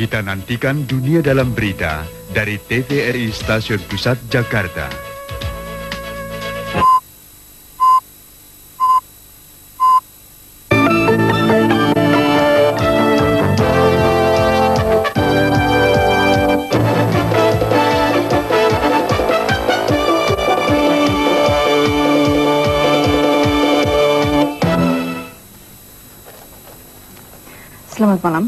Kita nantikan dunia dalam berita dari TVRI Stasiun Pusat Jakarta. Selamat malam.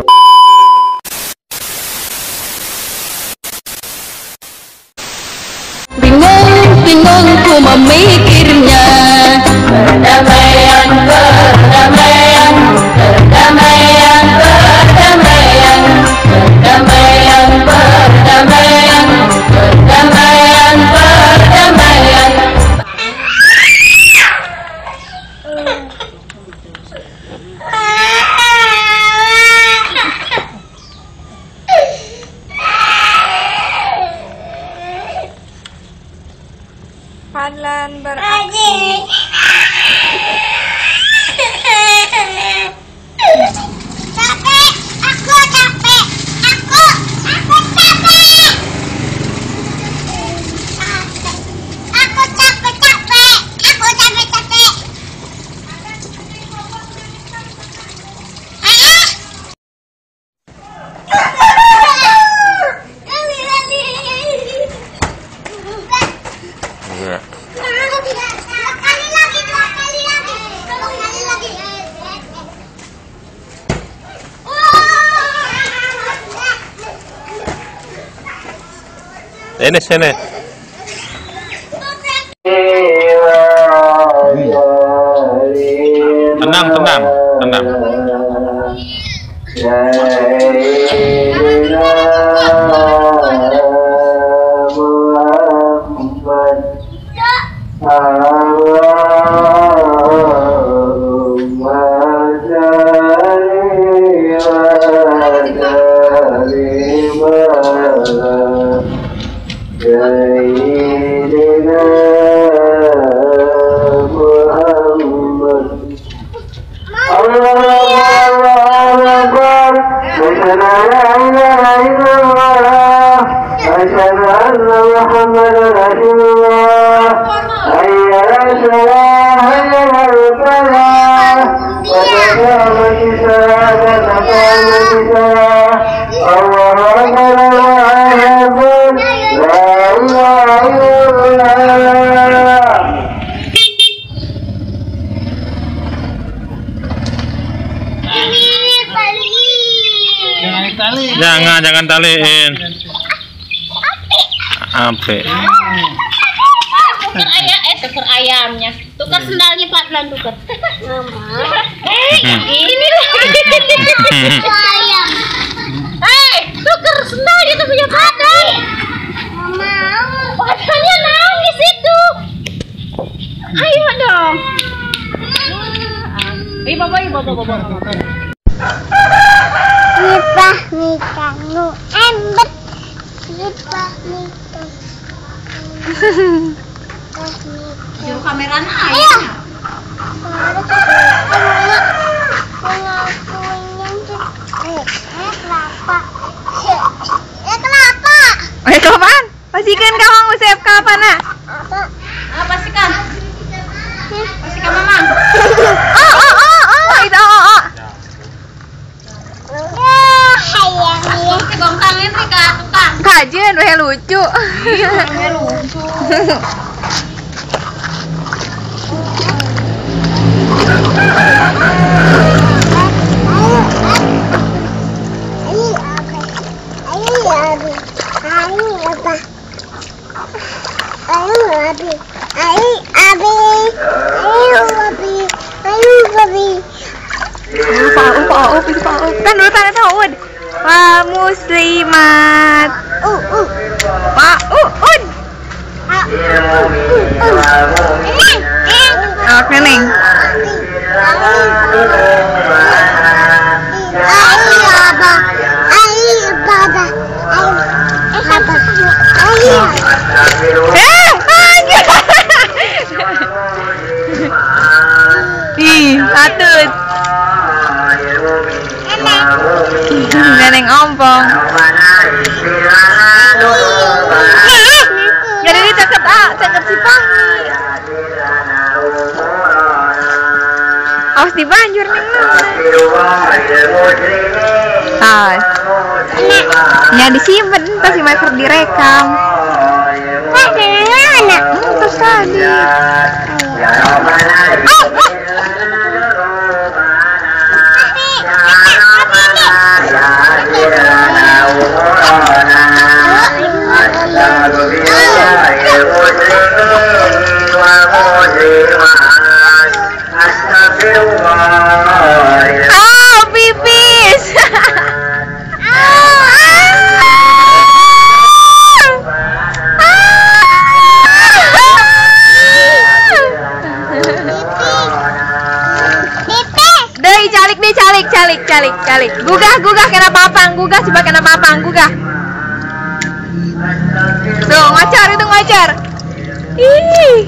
Bingung ku memikirnya. Perdamaian, perdamaian, perdamaian, perdamaian, perdamaian, perdamaian, perdamaian, perdamaian. Padlan beraksi. Capek, aku capek, aku capek. Aku capek. Sini. Tenang. Jangan taliin. Ape. Tukar ayamnya. Tukar sendalnya Padlan tukar. Mama. Ini loh. Ayam. Tukar sendalnya tuh punya Padlan. Mama. Padlannya nangis itu. Ayo dong. Bawa. Nipah mikanu embet. Nipah mikanu. Jauh kamera Ayo. Kapan? Pastikan kau usap kapan nak? Pastikan mama. Itu Gongkangin nih kak tukang. kajian weh lucu. Lucu. Kan dulu tanda tahun. Pak Muslimat. Pak Uud. Neneng. Ih, patut. Neneng ompong. Jadi ini ceket si Pangi. Awas di banjur neng. Ya disimpan, tas si Maker direkam. Terus tadi. Pipis. Calik. Gugah kena papang, gugah coba kena papang, gugah. Tuh, ngocar. Ih.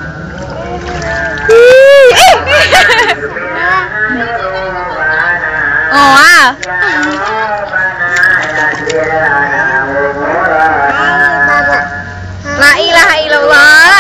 Oh, wow. La ilaha illallah.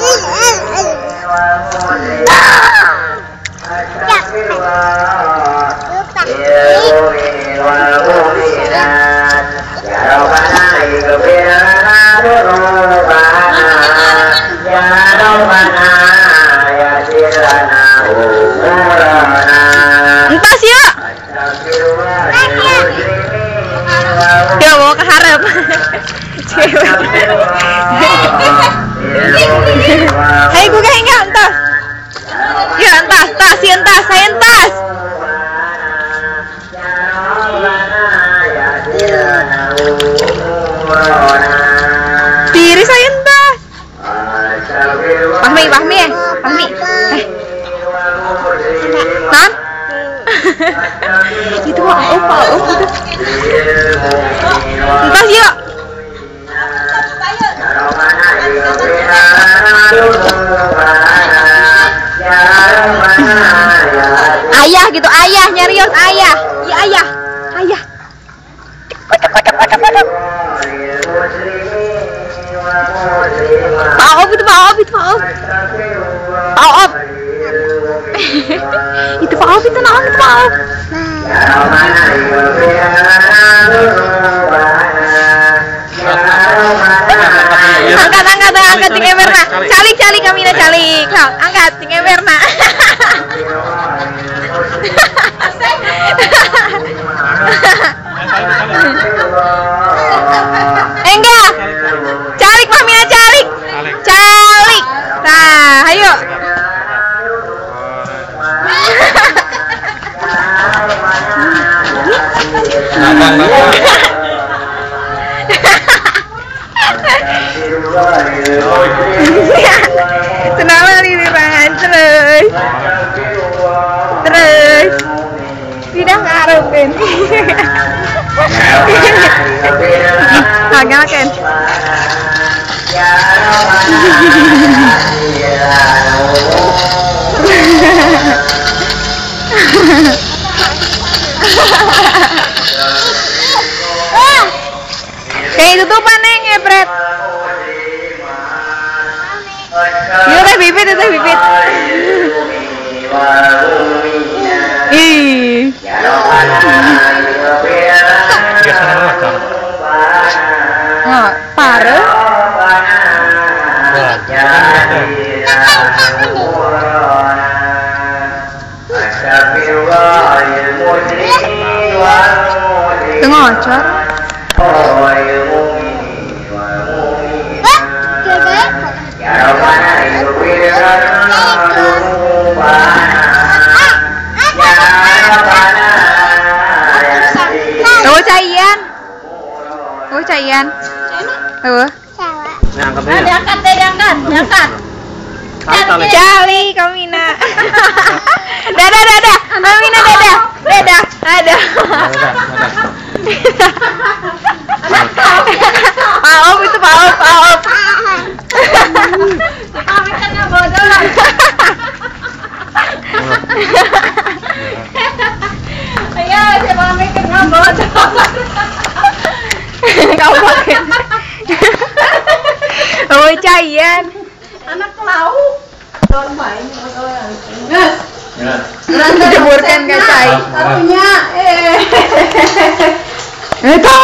Entas yuk. Ya mau ke harap. Hai gue enggak entas. Ya entas, saya entas. Diri saya entas. Pahmi. Tan? Itu apa? Entas yuk. Ayah gitu, nyarios ayah. Iya ayah. Paop. Itu Paop itu naon itu Paop. Angkat tinggi merna. Calik Kamina calik. Angkat tinggi merna. Enggak. Calik Kamina calik. Nah, ayo. Kenapa liburan terus tidak ngarepin agak kan kayak tutupan neng ngepret. Itu teh bibit. Ih. Oh, pare. Ngocor. Cayan. Diangkat. Cali Kamina. Dadah. Kamina dadah. Ada. Paop itu Paop. Pamitnya bodoh. Ayo, siapa Kabupaten. Oh, Cayan. Anak lauk. Don main kalau yang. Jeburkan ke Cai. Satunya. Eta.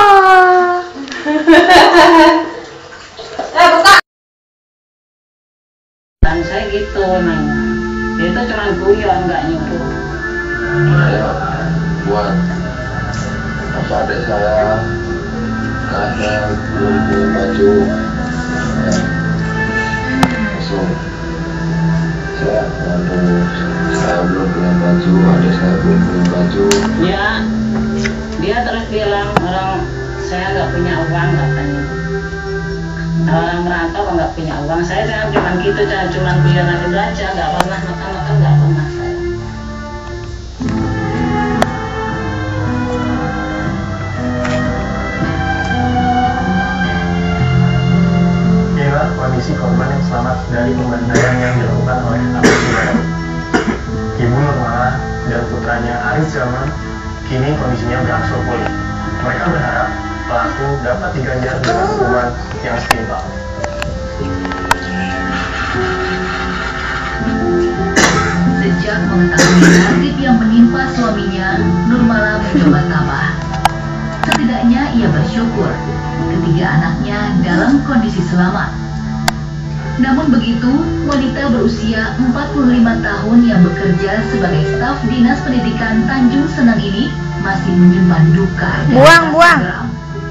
Buka. Dan saya gitu neng, dia itu cuma guyon nggak nyuruh. Saya buat adik saya karena belum punya baju, langsung saya belum punya baju, adik saya belum punya baju. Ya, dia terus bilang orang saya nggak punya uang katanya. Orang merantau nggak punya uang, saya cuma gitu, cuma guyonan itu aja, nggak pernah makan nggak pernah saya. Inilah kondisi korban yang selamat dari pembantaian yang dilakukan oleh Abu Suleiman. Ibu Nurmala dan putranya Arif Zaman kini kondisinya berangsur pulih. Mereka berharap pelaku dapat diganjar dengan hukuman yang setimpal. Sejak mengetahui nasib yang menimpa suaminya, Nurmala mencoba tabah. Setidaknya ia bersyukur ketiga anaknya dalam kondisi selamat. Namun begitu, wanita berusia 45 tahun yang bekerja sebagai staf Dinas Pendidikan Tanjung Senang ini masih menyimpan duka dan rasa Buang. geram.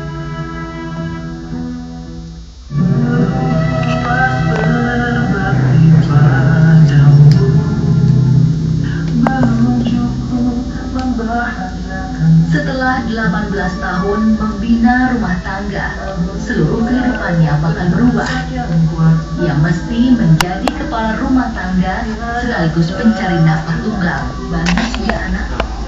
Setelah 18 tahun membina rumah tangga, seluruh kehidupannya bakal berubah. Ia mesti menjadi kepala rumah tangga sekaligus pencari nafkah tunggal bagi tiga anak.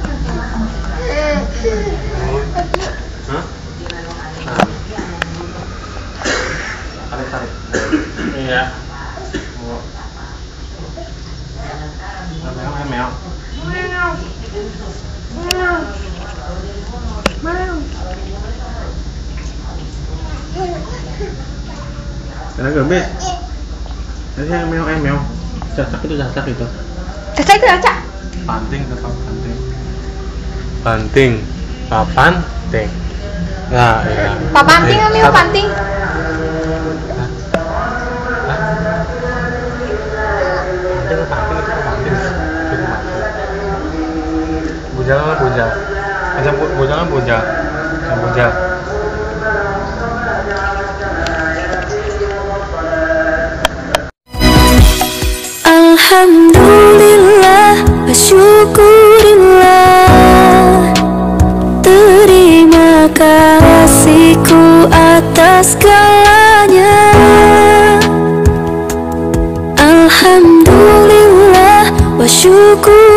Iya. Mèo. Karena gemes. Ini yang mèo. Cacak itu. Caca itu Caca. Panting tetap panting. Panting. Papanting. Nah, iya. Papanting Mio panting. Bujal. Macam bujal. Alhamdulillah, syukurillah. Terima kasihku atas segalanya. Alhamdulillah wa syukur